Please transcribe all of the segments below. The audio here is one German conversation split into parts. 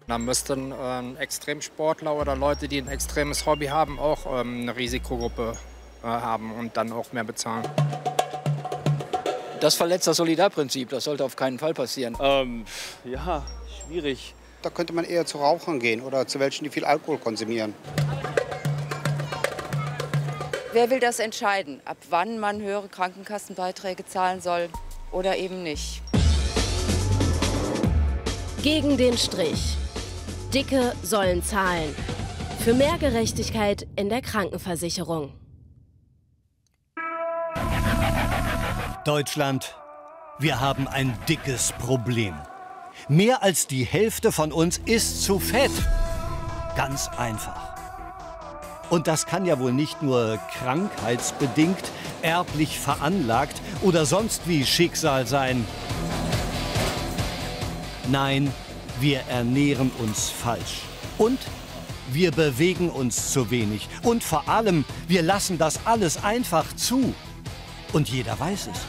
Da müssten Extremsportler oder Leute, die ein extremes Hobby haben, auch eine Risikogruppe haben und dann auch mehr bezahlen. Das verletzt das Solidarprinzip. Das sollte auf keinen Fall passieren. Ja, schwierig. Da könnte man eher zu Rauchern gehen oder zu welchen, die viel Alkohol konsumieren. Wer will das entscheiden, ab wann man höhere Krankenkassenbeiträge zahlen soll oder eben nicht? Gegen den Strich. Dicke sollen zahlen. Für mehr Gerechtigkeit in der Krankenversicherung. Deutschland, wir haben ein dickes Problem. Mehr als die Hälfte von uns ist zu fett. Ganz einfach. Und das kann ja wohl nicht nur krankheitsbedingt, erblich veranlagt oder sonst wie Schicksal sein. Nein, wir ernähren uns falsch. Und wir bewegen uns zu wenig. Und vor allem, wir lassen das alles einfach zu. Und jeder weiß es.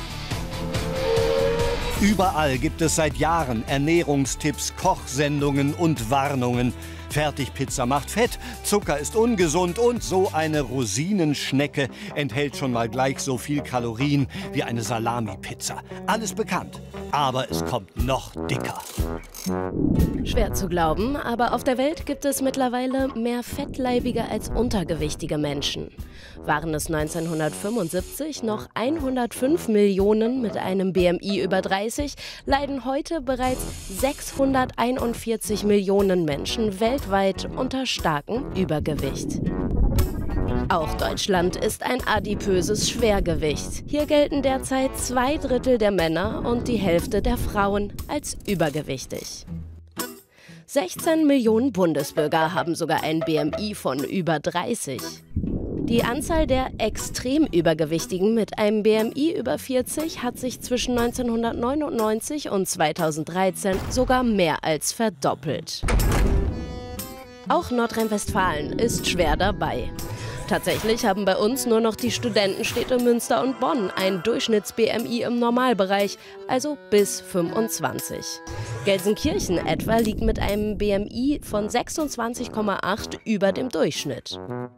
Überall gibt es seit Jahren Ernährungstipps, Kochsendungen und Warnungen. Fertigpizza macht fett, Zucker ist ungesund und so eine Rosinenschnecke enthält schon mal gleich so viel Kalorien wie eine Salami-Pizza. Alles bekannt, aber es kommt noch dicker. Schwer zu glauben, aber auf der Welt gibt es mittlerweile mehr fettleibige als untergewichtige Menschen. Waren es 1975 noch 105 Millionen mit einem BMI über 30, leiden heute bereits 641 Millionen Menschen weltweit unter starkem Übergewicht. Auch Deutschland ist ein adipöses Schwergewicht. Hier gelten derzeit 2/3 der Männer und die Hälfte der Frauen als übergewichtig. 16 Millionen Bundesbürger haben sogar ein BMI von über 30. Die Anzahl der extrem Übergewichtigen mit einem BMI über 40 hat sich zwischen 1999 und 2013 sogar mehr als verdoppelt. Auch Nordrhein-Westfalen ist schwer dabei. Tatsächlich haben bei uns nur noch die Studentenstädte Münster und Bonn ein Durchschnitts-BMI im Normalbereich, also bis 25. Gelsenkirchen etwa liegt mit einem BMI von 26,8 über dem Durchschnitt.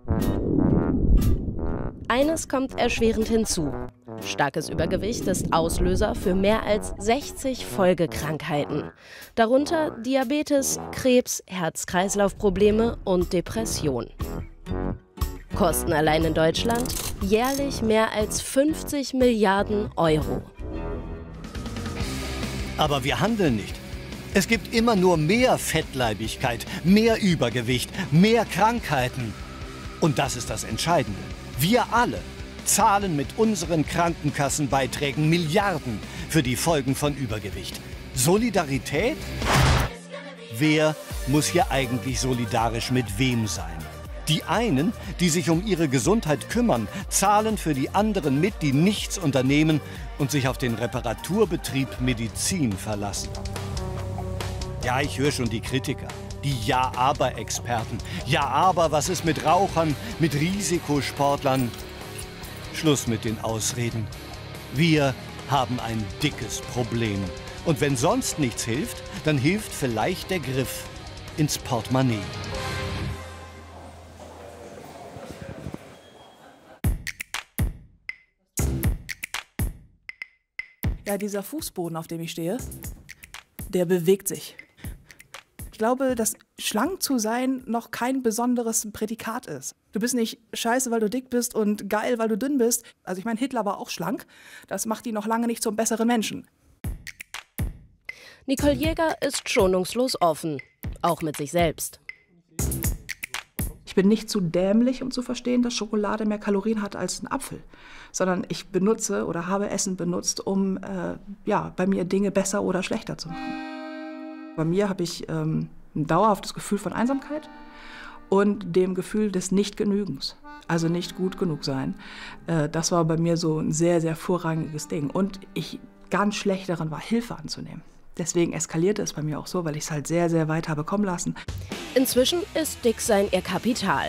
Eines kommt erschwerend hinzu. Starkes Übergewicht ist Auslöser für mehr als 60 Folgekrankheiten. Darunter Diabetes, Krebs, Herz-Kreislauf-Probleme und Depression. Kosten allein in Deutschland jährlich mehr als 50 Milliarden Euro. Aber wir handeln nicht. Es gibt immer nur mehr Fettleibigkeit, mehr Übergewicht, mehr Krankheiten. Und das ist das Entscheidende. Wir alle zahlen mit unseren Krankenkassenbeiträgen Milliarden für die Folgen von Übergewicht. Solidarität? Wer muss hier eigentlich solidarisch mit wem sein? Die einen, die sich um ihre Gesundheit kümmern, zahlen für die anderen mit, die nichts unternehmen und sich auf den Reparaturbetrieb Medizin verlassen. Ja, ich höre schon die Kritiker, die Ja-Aber-Experten. Ja, aber was ist mit Rauchern, mit Risikosportlern? Schluss mit den Ausreden. Wir haben ein dickes Problem. Und wenn sonst nichts hilft, dann hilft vielleicht der Griff ins Portemonnaie. Ja, dieser Fußboden, auf dem ich stehe, der bewegt sich. Ich glaube, dass schlank zu sein noch kein besonderes Prädikat ist. Du bist nicht scheiße, weil du dick bist und geil, weil du dünn bist. Also ich meine, Hitler war auch schlank. Das macht ihn noch lange nicht zum besseren Menschen. Nicole Jäger ist schonungslos offen, auch mit sich selbst. Ich bin nicht zu dämlich, um zu verstehen, dass Schokolade mehr Kalorien hat als ein Apfel, sondern ich benutze oder habe Essen benutzt, um bei mir Dinge besser oder schlechter zu machen. Bei mir habe ich ein dauerhaftes Gefühl von Einsamkeit und dem Gefühl des Nichtgenügens, also nicht gut genug sein. Das war bei mir so ein sehr, sehr vorrangiges Ding. Und ich ganz schlecht darin war, Hilfe anzunehmen. Deswegen eskalierte es bei mir auch so, weil ich es halt sehr, sehr weit habe kommen lassen. Inzwischen ist Dicksein ihr Kapital.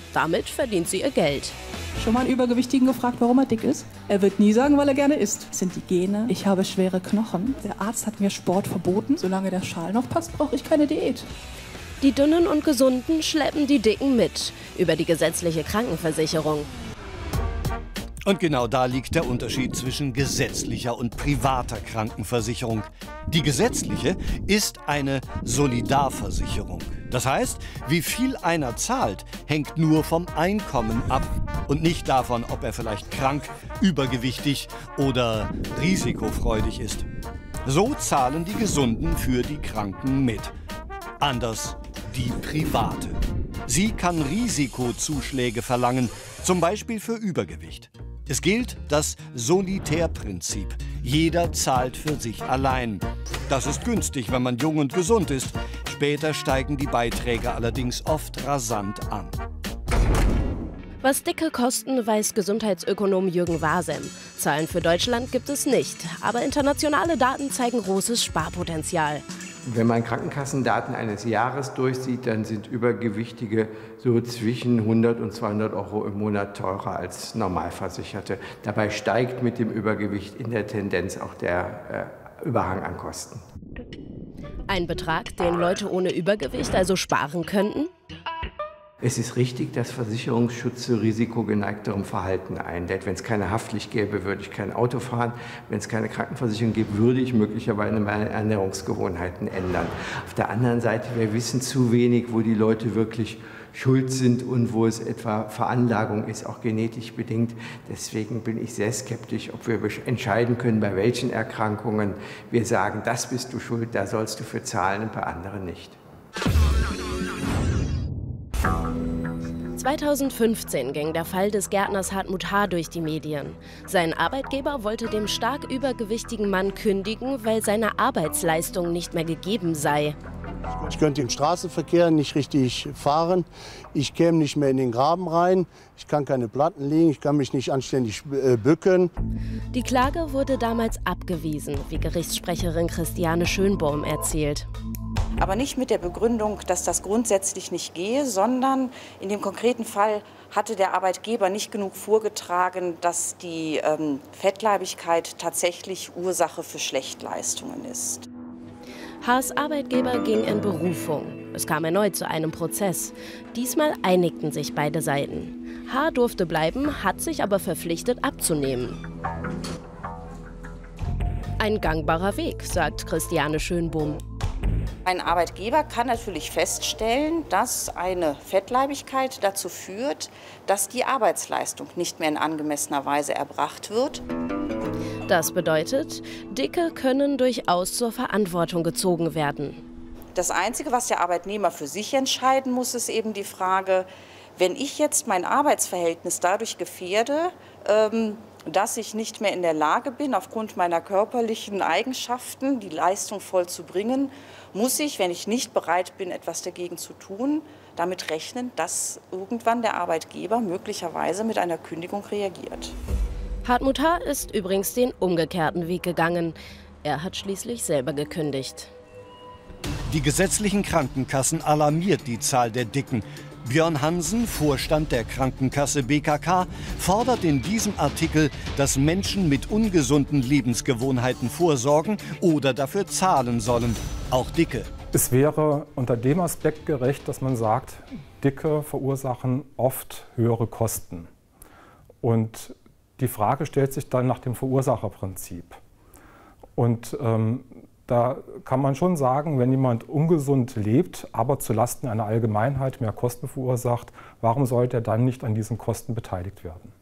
Damit verdient sie ihr Geld. Schon mal einen Übergewichtigen gefragt, warum er dick ist? Er wird nie sagen, weil er gerne isst. Das sind die Gene. Ich habe schwere Knochen. Der Arzt hat mir Sport verboten. Solange der Schal noch passt, brauche ich keine Diät. Die Dünnen und Gesunden schleppen die Dicken mit über die gesetzliche Krankenversicherung. Und genau da liegt der Unterschied zwischen gesetzlicher und privater Krankenversicherung. Die gesetzliche ist eine Solidarversicherung. Das heißt, wie viel einer zahlt, hängt nur vom Einkommen ab und nicht davon, ob er vielleicht krank, übergewichtig oder risikofreudig ist. So zahlen die Gesunden für die Kranken mit. Anders die private. Sie kann Risikozuschläge verlangen, zum Beispiel für Übergewicht. Es gilt das Solitärprinzip. Jeder zahlt für sich allein. Das ist günstig, wenn man jung und gesund ist. Später steigen die Beiträge allerdings oft rasant an. Was Dicke kosten, weiß Gesundheitsökonom Jürgen Wasem. Zahlen für Deutschland gibt es nicht, aber internationale Daten zeigen großes Sparpotenzial. Wenn man Krankenkassendaten eines Jahres durchsieht, dann sind Übergewichtige so zwischen 100 und 200 Euro im Monat teurer als Normalversicherte. Dabei steigt mit dem Übergewicht in der Tendenz auch der Überhang an Kosten. Ein Betrag, den Leute ohne Übergewicht also sparen könnten? Es ist richtig, dass Versicherungsschutz zu risikogeneigterem Verhalten einlädt. Wenn es keine Haftpflicht gäbe, würde ich kein Auto fahren. Wenn es keine Krankenversicherung gäbe, würde ich möglicherweise meine Ernährungsgewohnheiten ändern. Auf der anderen Seite, wir wissen zu wenig, wo die Leute wirklich schuld sind und wo es etwa Veranlagung ist, auch genetisch bedingt. Deswegen bin ich sehr skeptisch, ob wir entscheiden können, bei welchen Erkrankungen wir sagen, das bist du schuld, da sollst du für zahlen und bei anderen nicht. 2015 ging der Fall des Gärtners Hartmut H. durch die Medien. Sein Arbeitgeber wollte dem stark übergewichtigen Mann kündigen, weil seine Arbeitsleistung nicht mehr gegeben sei. Ich könnte im Straßenverkehr nicht richtig fahren, ich käme nicht mehr in den Graben rein, ich kann keine Platten legen, ich kann mich nicht anständig bücken. Die Klage wurde damals abgewiesen, wie Gerichtssprecherin Christiane Schönbohm erzählt. Aber nicht mit der Begründung, dass das grundsätzlich nicht gehe, sondern in dem konkreten Fall hatte der Arbeitgeber nicht genug vorgetragen, dass die Fettleibigkeit tatsächlich Ursache für Schlechtleistungen ist. H.'s Arbeitgeber ging in Berufung. Es kam erneut zu einem Prozess. Diesmal einigten sich beide Seiten. H. durfte bleiben, hat sich aber verpflichtet abzunehmen. Ein gangbarer Weg, sagt Christiane Schönbohm. Ein Arbeitgeber kann natürlich feststellen, dass eine Fettleibigkeit dazu führt, dass die Arbeitsleistung nicht mehr in angemessener Weise erbracht wird. Das bedeutet, Dicke können durchaus zur Verantwortung gezogen werden. Das Einzige, was der Arbeitnehmer für sich entscheiden muss, ist eben die Frage, wenn ich jetzt mein Arbeitsverhältnis dadurch gefährde, dass ich nicht mehr in der Lage bin, aufgrund meiner körperlichen Eigenschaften die Leistung voll zu bringen, muss ich, wenn ich nicht bereit bin, etwas dagegen zu tun, damit rechnen, dass irgendwann der Arbeitgeber möglicherweise mit einer Kündigung reagiert. Hartmut H. ist übrigens den umgekehrten Weg gegangen. Er hat schließlich selber gekündigt. Die gesetzlichen Krankenkassen alarmiert die Zahl der Dicken. Björn Hansen, Vorstand der Krankenkasse BKK, fordert in diesem Artikel, dass Menschen mit ungesunden Lebensgewohnheiten vorsorgen oder dafür zahlen sollen, auch Dicke. Es wäre unter dem Aspekt gerecht, dass man sagt, Dicke verursachen oft höhere Kosten. Und die Frage stellt sich dann nach dem Verursacherprinzip. Und da kann man schon sagen, wenn jemand ungesund lebt, aber zulasten einer Allgemeinheit mehr Kosten verursacht, warum sollte er dann nicht an diesen Kosten beteiligt werden?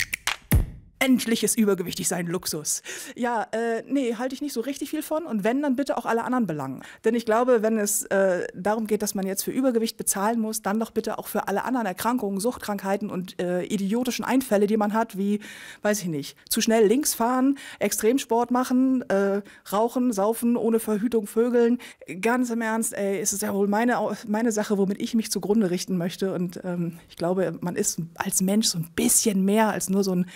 Endlich ist übergewichtig sein Luxus. Ja, nee, halte ich nicht so richtig viel von. Und wenn, dann bitte auch alle anderen Belangen. Denn ich glaube, wenn es darum geht, dass man jetzt für Übergewicht bezahlen muss, dann doch bitte auch für alle anderen Erkrankungen, Suchtkrankheiten und idiotischen Einfälle, die man hat, wie, weiß ich nicht, zu schnell links fahren, Extremsport machen, rauchen, saufen, ohne Verhütung vögeln. Ganz im Ernst, ey, ist es ja wohl meine Sache, womit ich mich zugrunde richten möchte. Und ich glaube, man ist als Mensch so ein bisschen mehr als nur so ein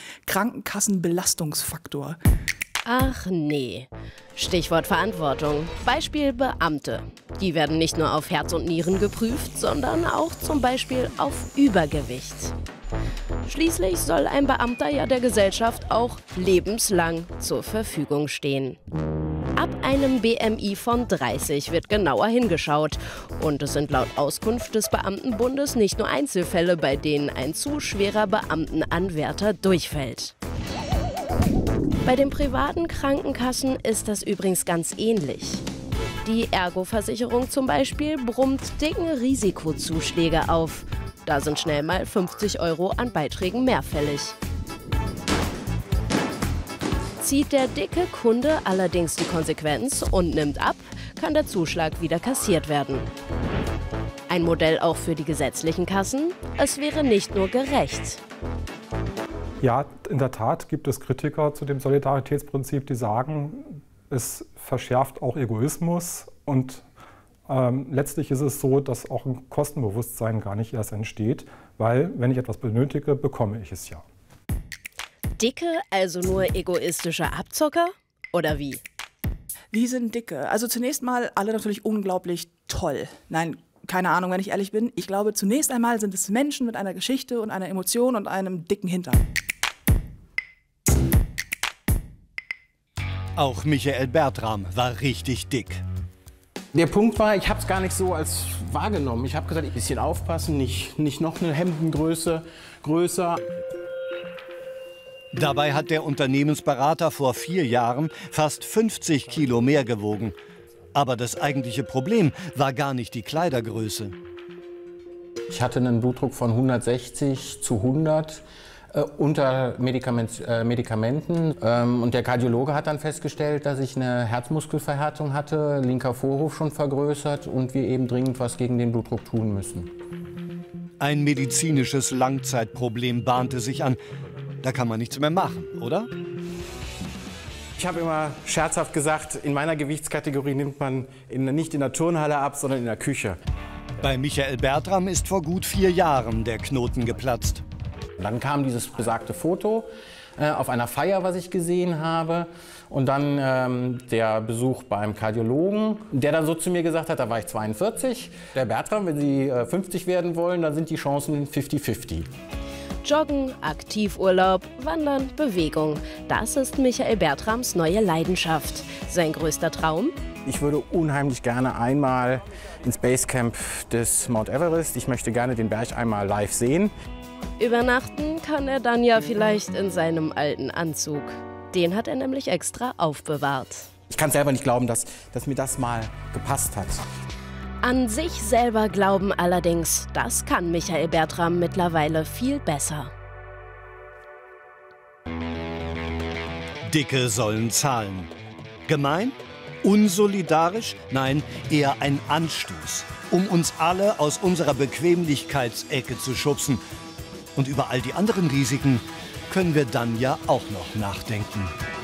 Krankenkassenbelastungsfaktor. Ach nee. Stichwort Verantwortung. Beispiel Beamte. Die werden nicht nur auf Herz und Nieren geprüft, sondern auch zum Beispiel auf Übergewicht. Schließlich soll ein Beamter ja der Gesellschaft auch lebenslang zur Verfügung stehen. Ab einem BMI von 30 wird genauer hingeschaut. Und es sind laut Auskunft des Beamtenbundes nicht nur Einzelfälle, bei denen ein zu schwerer Beamtenanwärter durchfällt. Bei den privaten Krankenkassen ist das übrigens ganz ähnlich. Die Ergo-Versicherung zum Beispiel brummt dicken Risikozuschläge auf. Da sind schnell mal 50 € an Beiträgen mehr fällig. Zieht der dicke Kunde allerdings die Konsequenz und nimmt ab, kann der Zuschlag wieder kassiert werden. Ein Modell auch für die gesetzlichen Kassen? Es wäre nicht nur gerecht. Ja, in der Tat gibt es Kritiker zu dem Solidaritätsprinzip, die sagen, es verschärft auch Egoismus und letztlich ist es so, dass auch ein Kostenbewusstsein gar nicht erst entsteht, weil wenn ich etwas benötige, bekomme ich es ja. Dicke, also nur egoistische Abzocker? Oder wie? Wie sind Dicke? Also zunächst mal alle natürlich unglaublich toll. Nein, keine Ahnung, wenn ich ehrlich bin. Ich glaube, zunächst einmal sind es Menschen mit einer Geschichte und einer Emotion und einem dicken Hintern. Auch Michael Bertram war richtig dick. Der Punkt war, ich habe es gar nicht so als wahrgenommen. Ich habe gesagt, ein bisschen aufpassen, nicht noch eine Hemdengröße größer. Dabei hat der Unternehmensberater vor 4 Jahren fast 50 Kilo mehr gewogen. Aber das eigentliche Problem war gar nicht die Kleidergröße. Ich hatte einen Blutdruck von 160/100 unter Medikamenten. Und der Kardiologe hat dann festgestellt, dass ich eine Herzmuskelverhärtung hatte, linker Vorhof schon vergrößert und wir eben dringend was gegen den Blutdruck tun müssen. Ein medizinisches Langzeitproblem bahnte sich an. Da kann man nichts mehr machen, oder? Ich habe immer scherzhaft gesagt, in meiner Gewichtskategorie nimmt man nicht in der Turnhalle ab, sondern in der Küche. Bei Michael Bertram ist vor gut 4 Jahren der Knoten geplatzt. Dann kam dieses besagte Foto auf einer Feier, was ich gesehen habe. Und dann der Besuch beim Kardiologen, der dann so zu mir gesagt hat, da war ich 42. Der Bertram, wenn Sie 50 werden wollen, dann sind die Chancen 50-50. Joggen, Aktivurlaub, Wandern, Bewegung. Das ist Michael Bertrams neue Leidenschaft. Sein größter Traum? Ich würde unheimlich gerne einmal ins Basecamp des Mount Everest. Ich möchte gerne den Berg einmal live sehen. Übernachten kann er dann ja vielleicht in seinem alten Anzug. Den hat er nämlich extra aufbewahrt. Ich kann selber nicht glauben, dass mir das mal gepasst hat. An sich selber glauben allerdings, das kann Michael Bertram mittlerweile viel besser. Dicke sollen zahlen. Gemein? Unsolidarisch? Nein, eher ein Anstoß, um uns alle aus unserer Bequemlichkeitsecke zu schubsen. Und über all die anderen Risiken können wir dann ja auch noch nachdenken.